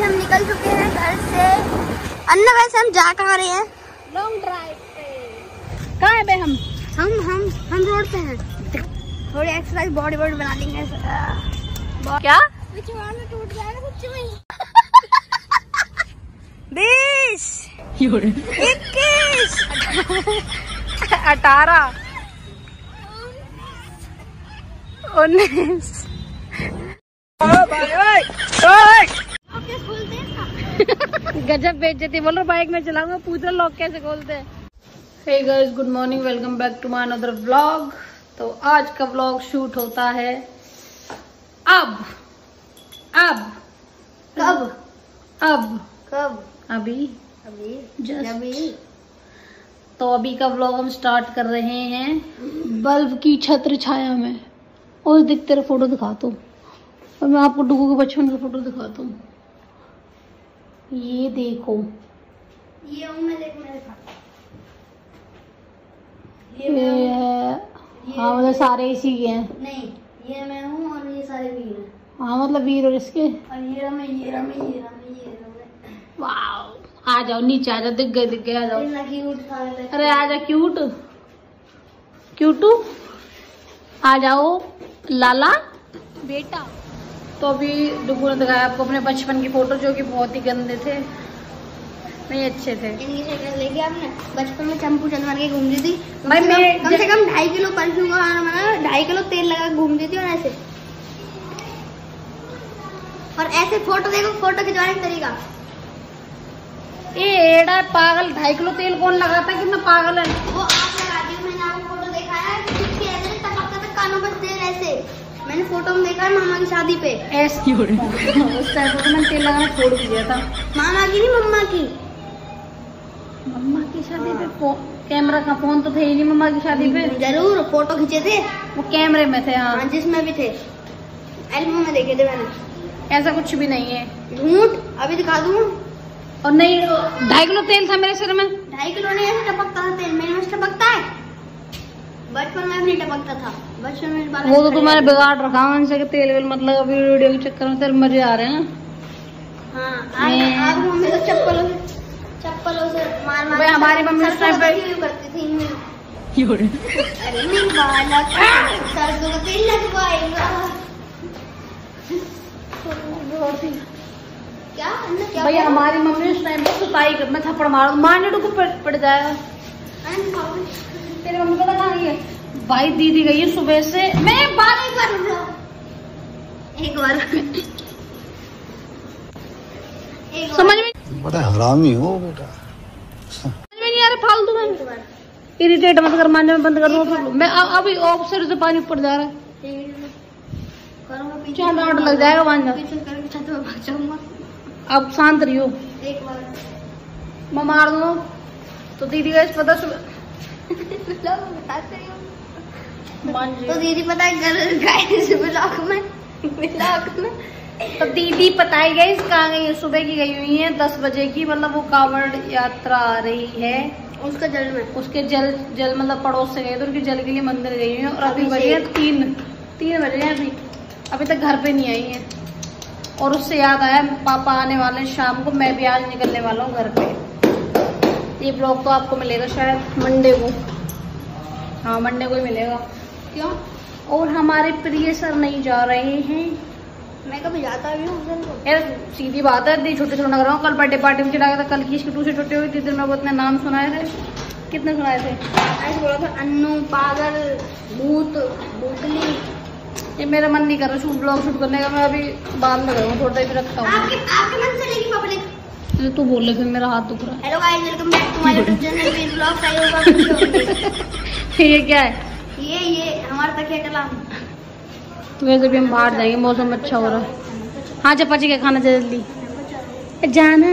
हम निकल चुके हैं घर से। अन्ना वैसे हम जा कहाँ रहे हैं? लॉन्ग ड्राइव पे। कहाँ है बे हम रोड पे हैं। थोड़ी एक्सरसाइज बॉडी बना लेंगे। क्या टूट जाएगा सच्ची में। 20 21 18 19 गजब बेइज्जती। बोल रहा बाइक में चलाऊंगा, पूछ रहा लॉक कैसे खोलते हैं। Hey guys, good morning, welcome back to my another vlog. तो आज का व्लॉग शूट होता है अब अभी तो अभी का व्लॉग हम स्टार्ट कर रहे हैं बल्ब की छत्र छाया में। और देख तेरा फोटो दिखाता हूँ, और मैं आपको डुगू के बचपन का फोटो दिखाता हूँ। ये देखो, ये हूँ मैं, देख मेरे ये है। हाँ मतलब सारे इसी के हैं। नहीं, ये मैं हूँ और ये सारे वीर हैं। हाँ मतलब वीर और इसके। और ये रमे। वाह, आ जाओ नीचे, आ जाओ। दिख गए आ जाओ। क्यूट था। अरे आ जा क्यूटू, आ जाओ लाला बेटा। तो अभी डुगू ने दिखाया आपको अपने बचपन की फोटो, जो कि बहुत ही गंदे थे, नहीं अच्छे थे। इनकी शक्ल देखी आपने? बचपन में चंपू चल मार के घूमती थी भाई। मैं कम से कम 2.5 किलो परफ्यूम का खाना बना, 2.5 किलो तेल लगा घूमती थी। और ऐसे फोटो देखो, फोटो खिंचवाने का तरीका। एड़ा पागल, 2.5 किलो तेल कौन लगाता है? कितना पागल है वो आप लगाती हो। मैंने आपको फोटो देखा है, ऐसे टपकता था कानों पर तेल ऐसे। मैंने फोटो में देखा है मामा की शादी पे। ऐसे उस टाइम पर मैंने तेल लगाना छोड़ दिया था। मामा की नहीं, मम्मा की शादी पे कैमरा का फोन तो थे ही नहीं मम्मा की शादी पे। जरूर फोटो खींचे थे, वो कैमरे में थे। हाँ जिसमें भी थे, एल्बम में देखे थे मैंने। ऐसा कुछ भी नहीं है, झूठ। अभी दिखा दूँ। और नहीं, 2.5 किलो तेल था मेरे सिर में। 2.5 किलो नहीं, ऐसे टपकता था तेल। मेरे में टपकता है, बचपन में भी टपकता था। बचपन में वो तो तुम्हारे बिगाड़ रखा उनसे कि तेल वेल मतलब अभी वीडियो के चक्कर में तेरे मजे आ रहे हैं ना। हाँ, आप मम्मी को चप्पलों से मार भाई हमारी मम्मी उस टाइम पे करती थी। अरे नहीं बालक, सरसों का तेल लगवाएगा। क्या भाई हमारी मम्मी उस टाइम पे सुताई कर, मैं थप्पड़ मारने को पड़ जाएगा। तेरी मम्मी पता कहाँ गई है? भाई दीदी गई है सुबह से। मैं एक बार समझ में बड़ा हरामी हो बेटा। समझ में नहीं आ रहा, फालतू में इरिटेट मत कर, मानने में बंद कर दो। मैं अभी ऑफिसर से पानी ऊपर जा रहा है, चांद आट लग जाएगा मान जा। अब शांत रही हो, एक बार मैं मार दूँ तो दीदी का इस पता सुबह तो दीदी पता है ब्लॉक में तो दीदी पता ही गई कहाँ गई है? सुबह की गई हुई है 10 बजे की। मतलब वो कांवड़ यात्रा आ रही है, उसका जल में, उसके जल मतलब पड़ोस से गए तो उनके जल के लिए मंदिर गई है। और अभी बजे है 3 बजे हैं, अभी तक घर पे नहीं आई है। और उससे याद आया, पापा आने वाले हैं शाम को, मैं भी आज निकलने वाला हूँ घर पे। ये ब्लॉग तो आपको मिलेगा शायद मंडे को। हाँ मंडे को ही मिलेगा। क्यों? और हमारे प्रिय सर नहीं जा रहे हैं। मैं कभी जाता भी हूँ यार सीधी बात है, दी छुट्टी थोड़ा कर रहा हूँ। कल बर्थडे पार्टी में चला गया था, कल की इसकी 2 से छुट्टी हुई थी। दिन में वो इतने नाम सुनाए थे। कितने सुनाए थे? ऐसे बोला था, अन्नू, पागल, भूत, भूतली। ये मेरा मन नहीं कर रहा शूट ब्लॉग शूट करने का। मैं अभी बाद में करूँगा, थोड़ा देर रखता हूँ। आपके मन से लेगी पब्लिक। तू बोल रहे फिर मेरा हाथ दुख रहा है। Hello guys, welcome back to my YouTube channel blog time. ये क्या है? ये हमारा तकिया कलाम। वैसे भी हम बाहर जाएंगे, मौसम अच्छा हो रहा है। हाँ चपाची का खाना जल्दी जाना।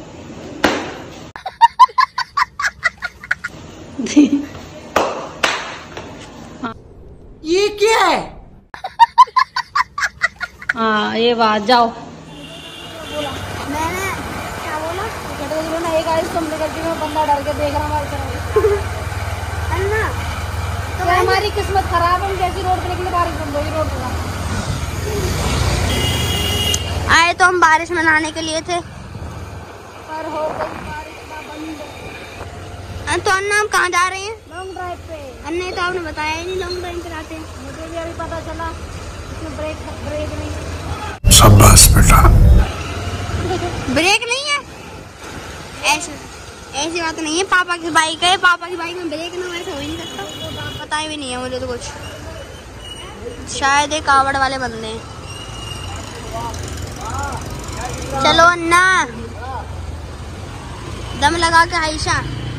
ये क्या है? हाँ ये बात, जाओ। मैंने क्या बोला? एक आइस कमरे करती में बंदा डर के देख रहा हमारी तरफ। अन्ना तो हमारी किस्मत खराब है, जैसी रोड पे निकले बारिश बंद होगी रोड पे। आए तो हम बारिश में नहाने के लिए थे, पर हो गई बारिश का बंद। तो अन्ना हम कहाँ जा रहे हैं? लॉन्ग ड्राइव पे। अन्ना तो आपने बताया ही नहीं लॉन्ग ड्राइव पे जाते हैं। मुझे भी अभी पता चला, इसमें ब्रेक नहीं। शाबाश बेटा। ब्रेक नहीं है, ऐसी बात नहीं है। पापा की बाइक है, पापा की बाइक में ब्रेक ना वैसे हो ही नहीं सकता। पता ही नहीं है मुझे तो कुछ, शायद एक कावड़ वाले बंदे हैं। चलो अन्ना, दम लगा के आयशा।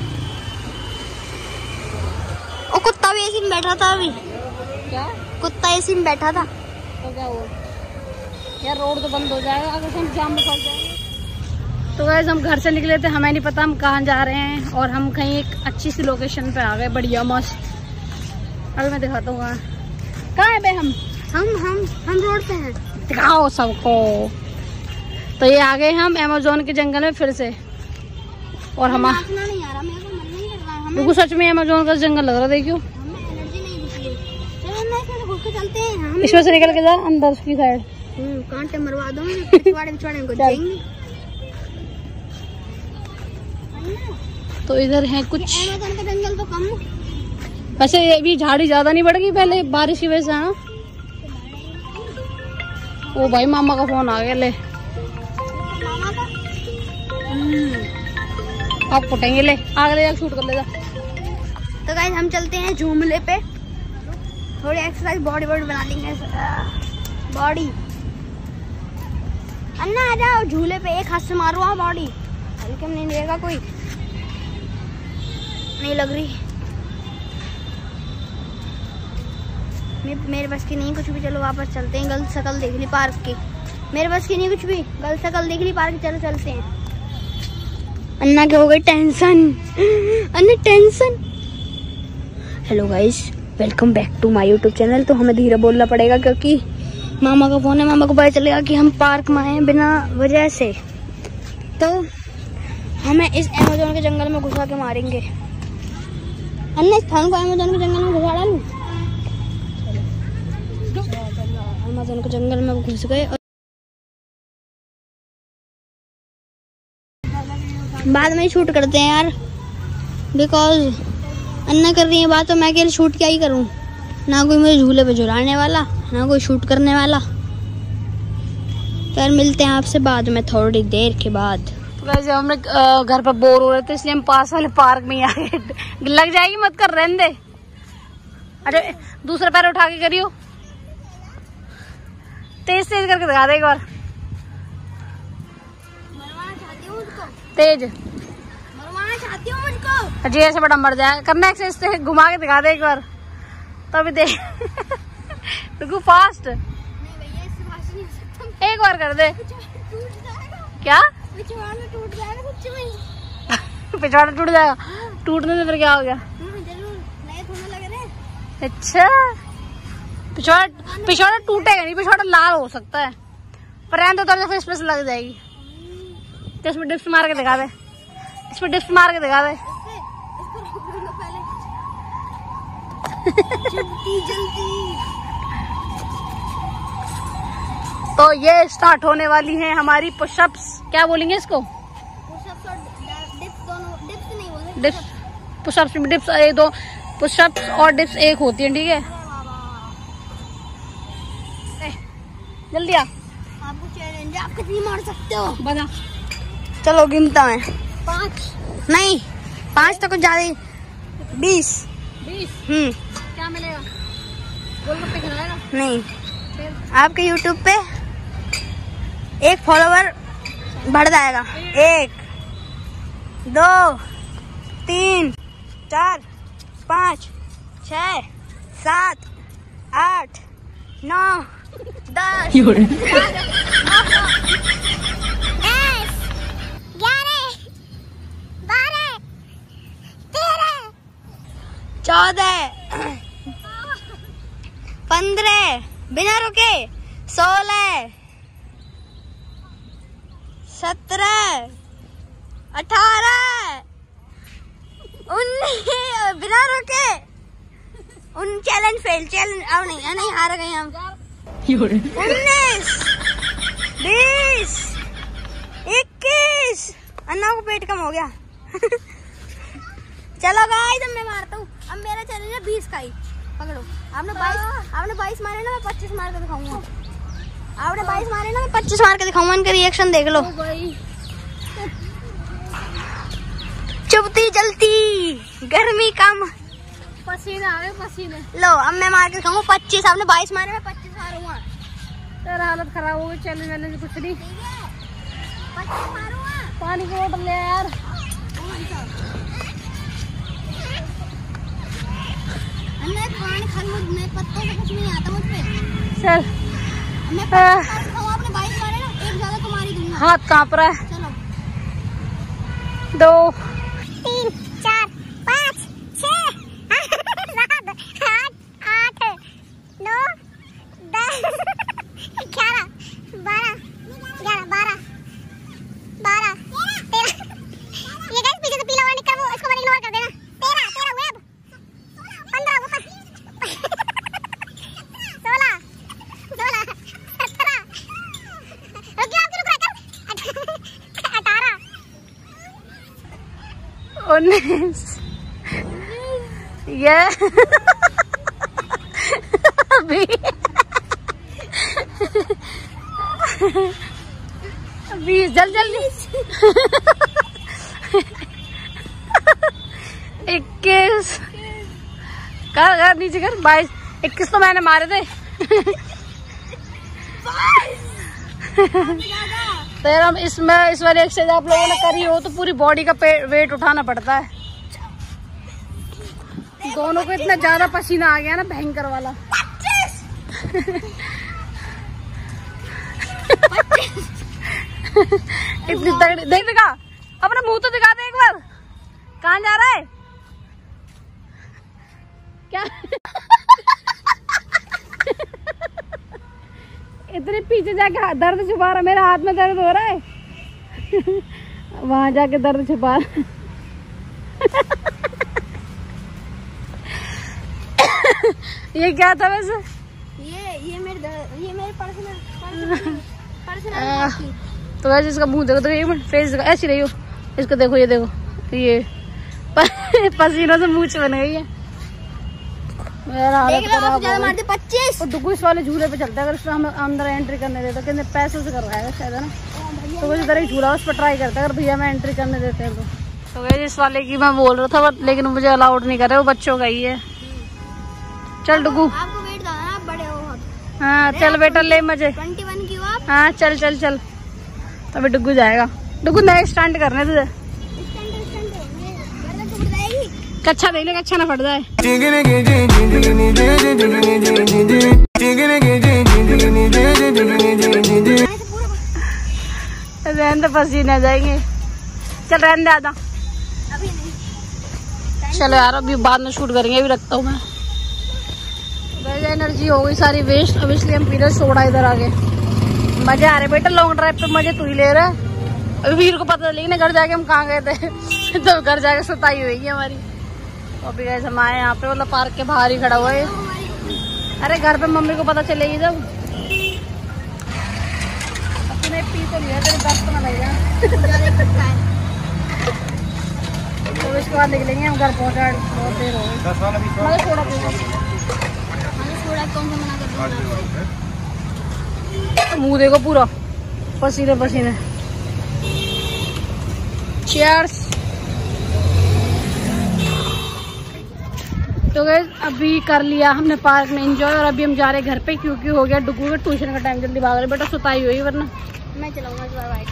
ओ कुत्ता भी एसी में बैठा था अभी। क्या? कुत्ता एसी में बैठा था। तो क्या हुआ यार, रोड तो बंद हो जाएगा अगर हम जाम में फंस जाएंगे। तो गाइस हम घर से निकले थे, हमें नहीं पता हम कहाँ जा रहे हैं, और हम कहीं एक अच्छी सी लोकेशन पे आ गए, बढ़िया मस्त। अभी मैं दिखाता हूँ कहाँ है बे। हम रोड पे हैं, दिखाओ सबको। तो ये आ गए हम अमेज़न के जंगल में फिर से, और हम नहीं आ रहा, मेरे को मन नहीं कर रहा है। बिल्कुल सच में अमेज़न का जंगल लग रहा है, देखियो। हमें एनर्जी नहीं दिख रही है। चलो ना इसमें घुस के चलते हैं। इसमें से निकल के जा अंदर की साइड। कांटे मरवा दो, पिछवाड़े को जाएंगे। तो इधर है कुछ, अमेज़न का जंगल तो कम, वैसे अभी झाड़ी ज्यादा नहीं बढ़ गई पहले बारिश की वजह से। हाँ ओ भाई मामा का फोन आ गया, ले मामा का। आप फुटेंगे, ले आगे ले जा, शूट कर ले जा। तो गाइस हम चलते हैं झूमले पे, थोड़ी एक्सरसाइज बॉडी बना लेंगे। बॉडी अन्ना आ जाओ झूले पे, एक हाथ से मारो बॉडी, हल्के में नहीं लेगा कोई, नहीं लग रही। मेरे बस की नहीं कुछ भी, चलो वापस चलते हैं। गलत शक्ल देख ली पार्क की, मेरे बस की नहीं कुछ भी, गलत शक्ल देख ली पार्क की। चलो चलते हैं। अन्ना के हो गई tension, Anna tension. Hello guys, welcome back to my YouTube channel. तो हमें धीरे बोलना पड़ेगा क्योंकि मामा का फोन है, मामा को पता चलेगा कि हम पार्क में आए बिना वजह से, तो हमें इस अमेज़न के जंगल में घुसा के मारेंगे। अन्ना इस थान को अमेज़न के जंगल में घुसा डालूं। अमेज़न के जंगल में घुस गए, और बाद में शूट करते हैं यार, बिकॉज अन्ना कर रही है बात, तो मैं अकेले शूट क्या ही करूं, ना कोई मुझे झूले पे झुलाने वाला, ना कोई शूट करने वाला। फिर मिलते हैं आपसे बाद में थोड़ी देर के बाद। वैसे हमने घर पर बोर हो रहे थे, इसलिए हम पास वाले पार्क में आ गए। लग जाएगी, मत कर, रहने दे। अरे दूसरा पैर उठा के करियो, तेज तेज करके दिखा दे एक बार, तेज। मरवाना चाहती हूँ मुझको। जी ऐसे बड़ा मर जाएगा, करना ऐसे घुमा के दिखा दे एक बार, तभी देख। बिल्कुल फास्ट, एक बार कर दे। क्या पिछवाड़ा टूट जाएगा, सच्ची में पिछवाड़ा टूट जाएगा? टूटने से फिर क्या हो गया? जरूर नए थोड़े लग रहे। अच्छा, पिछवाड़ा टूटेगा नहीं, पिछवाड़ा लाल हो सकता है, पर रहने तो फेस पे लग जाएगी। तो इसमें डिप्स मार के दिखा दे, इसमें डिप्स मार के दिखा दे। तो ये स्टार्ट होने वाली है हमारी पुशअप्स, क्या बोलेंगे इसको? पुशअप्स और डिप्स दोनों, डिप्स नहीं बोलते, डिप्स, पुशअप्स में डिप्स, ये दो पुशअप्स और डिप्स एक होती है, ठीक है? जल्दी आ, आपको चैलेंज, आप कितनी मार सकते हो बता। चलो गिनता है, 5 नहीं 5 तो कुछ ज्यादा, 20। क्या मिलेगा? गोलगप्पे खिलाएगा? नहीं, फिर आपके यूट्यूब पे एक फॉलोवर बढ़ जाएगा। 1 2 3 4 5 6 7 8 9 10 14 15 बिना रुके, 16 17 18 19 बिना रुके, चैलेंज फेल, चैलेंज अब नहीं हार गए हम। 19 20, 21। अन्ना को पेट कम हो गया। चलो गाइस अब मैं मारता हूँ। अब मेरा चैलेंज है 20 का ही। पकड़ो। आपने 22 मारे ना, मैं 25 मार के दिखाऊंगा। आपने 22 मारे ना, मैं 25 मार के दिखाऊंगा। इनका रिएक्शन देख लो। चुभती जलती, गर्मी कम, पसीना आ गए पसीने। लो अब मैं मार के दिखाऊंगा 25। आपने 22 मारे, मैं 25 मारूंगा। तेरा हालत खराब हो गई। चैलेंज वैलेंज कुछ नहीं। 25 मारूंगा। पानी की बोतल ले यार। पानी खा मुझ पत्तों से कुछ नहीं आता मुझ पे। चल मैं 25 खाऊं। आपने 22 मारे ना, एक ज्यादा तुम्हारी दूंगा। हाथ कांप रहा है। चलो 2, 3, 4, 5, 6, 7, 8, 9, 10, 11, 12, 13। ये गाइस पीछे से पीला वाला निकल, वो इसको मत इग्नोर कर देना। 13 हुए अब। 15 वो 16 17 रुक जाओ, रुक रहा 18 19 ये अभी 20 जल्दी 21 कर नीचे कर 22 21 तो मैंने मारे थे। तेरा इसमें इस वाले एक्सरसाइज आप लोगों ने करी हो तो पूरी बॉडी का वेट उठाना पड़ता है। दोनों को इतना ज्यादा पसीना आ गया ना, भयंकर वाला। 25 इतनी तगड़ी। देख दिखा, अपना मुंह तो दिखा दे एक बार। कहाँ जा रहा है क्या? इतने पीछे जाके दर्द छुपा रहा। मेरे हाथ में दर्द हो रहा है। वहां जाके दर्द छुपा रहा। ये क्या था वैसे? ये मेरे पर्सनल तो वैसे इसका मुंह देखो, तो एक मिनट फेस देखो, ऐसी रही हो। इसको देखो, ये देखो, ये पसीनों से मूंछ बन गई है। मेरा हालत खराब हो गई। 25 और डुगुस वाले झूले पे चलता है। अगर उसमें हम अंदर एंट्री करने देते, कहते पैसों से करवाएगा शायद, है ना। तो उसी तरह ही झूला उस पर ट्राई करता है, अगर भैया मैं एंट्री करने देते हैं तो वैसे इस वाले की मैं बोल रहा था, लेकिन मुझे अलाउड नहीं कर रहे, वो बच्चों का ही है। चल डुगू, आपको वेट करना, आप बड़े हो। हाँ चल बेटा, ले मजे। 21 की हो आप। हाँ चल चल चल। अभी डुगू जाएगा। डुगू नए स्टंट करने तुझे। कच्छा नहीं ले, कच्छा ना फट जाए। रहने पसीने आ जाएंगे। चल रहने दे आधा। अभी नहीं। चलो यार, अभी बाद में शूट करेंगे। अभी रखता हूँ मैं। वैसे एनर्जी हो गई सारी वेस्ट। अब इसलिए हम पी रहे सोडा इधर आगे। मजे आ रहे बेटा, लॉन्ग ड्राइव पे मजे तू ही ले रहा है। अभी वीर को पता चलेगी ना घर जाके हम कहाँ गए थे। तो घर जाके सुताई हुई है हमारी। तो अभी गए हम आए यहाँ पे, मतलब पार्क के बाहर ही खड़ा हुआ है। अरे घर पे मम्मी को पता चलेगी जब। अपने पी तो लिया, तेरे दर्द तो ना लग जाए। तो इसके बाद निकलेंगे हम घर पहुँचा। बहुत देर हो गई। थोड़ा मुंह देखो पूरा पसीने पसीने। चीयर्स। तो गाइस अभी कर लिया हमने पार्क में एंजॉय, और अभी हम जा रहे हैं घर पे, क्योंकि हो गया डुगू का ट्यूशन का टाइम। जल्दी भाग रहे बेटा, सुताई हुई वरना। मैं चलाऊंगा इस बार बाइक।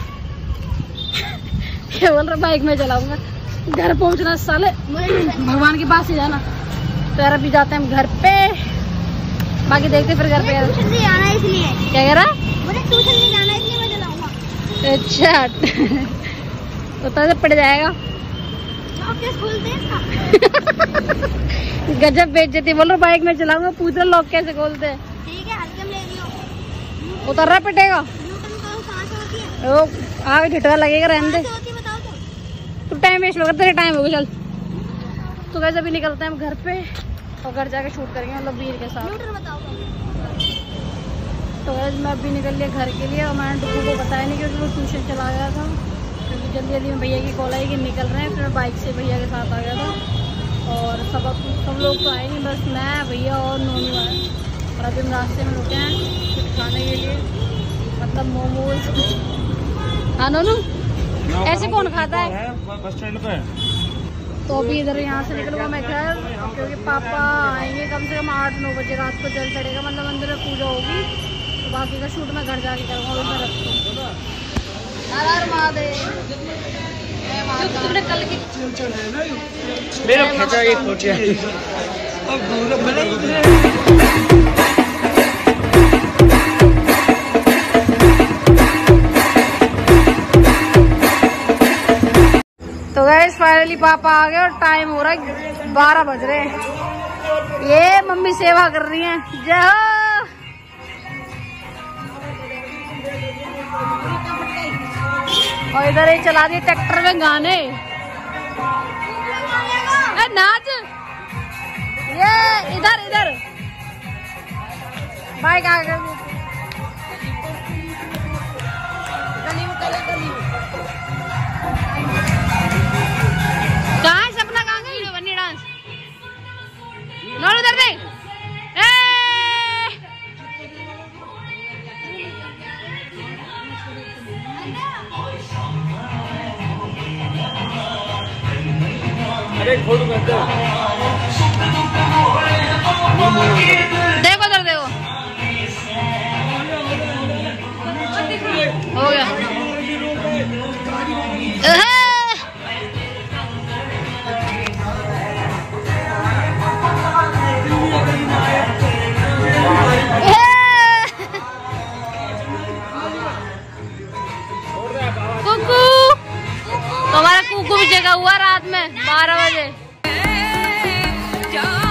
क्या बोल रहा, बाइक में चलाऊंगा। घर पहुंचना साले, भगवान के पास ही जाना। तो यार अभी जाते हैं हम घर पे, बाकी देखते फिर घर पे। ट्यूशन नहीं जाना है इसलिए। क्या कह रहा? मुझे ट्यूशन नहीं जाना है इसलिए मैं चलाऊंगा। अच्छा तो पड़ जाएगा। गजब बेइज्जती। बोलो बाइक में चलाऊंगा, पूछ लो लॉक कैसे खोलते हैं। ठीक है, हल्के में ले लियो। उतर रहा पिटेगा। ओ आगे झटका लगेगा, रहने दे। तू टाइम वेस्ट होगा, तेरे टाइम होगा। चल तो कैसे अभी निकलते हैं हम घर पे, और घर जाके शूट करेंगे मतलब वीर के साथ। तो मैं अभी निकल लिया घर के लिए और मैंने डुगू को बताया नहीं क्योंकि वो ट्यूशन चला गया था, क्योंकि जल्दी जल्दी में भैया की कॉल आई कि निकल रहे हैं। फिर मैं बाइक से भैया के साथ आ गया था और सब लोग तो आए नहीं, बस मैं भैया और नोनू आए। और अभी हम रास्ते में रुके हैं कुछ खाने के लिए, मतलब मोमोज। हाँ नोनू, ऐसे कौन खाता है बस स्टैंड पे? तो अभी इधर यहाँ से निकलूँगा मैं घर, क्योंकि पापा आएंगे कम से कम 8-9 बजे रात को जल चढ़ेगा, मतलब अंदर में पूजा होगी। तो बाकी का शूट मैं घर जाके करूँगा। मैं रखूँ हर हर महादेव। तुमने कल की मेरा खचा ये खोटिया तो गाइस फाइनली पापा आ गए और टाइम हो रहा है 12 बज रहे हैं। ये मम्मी सेवा कर रही हैं। जय हो। और इधर ही चला दिए ट्रैक्टर में गाने। नाच ये इधर इधर बाइक आ गई। कहाँ सपना कहाँ गई बन्नी डांस नौर उधर दे। अरे फोटो कर दो। देखो उधर देखो हो गया। कुकू, तुम्हारा कुकू भी जगा हुआ रात में 12 बजे।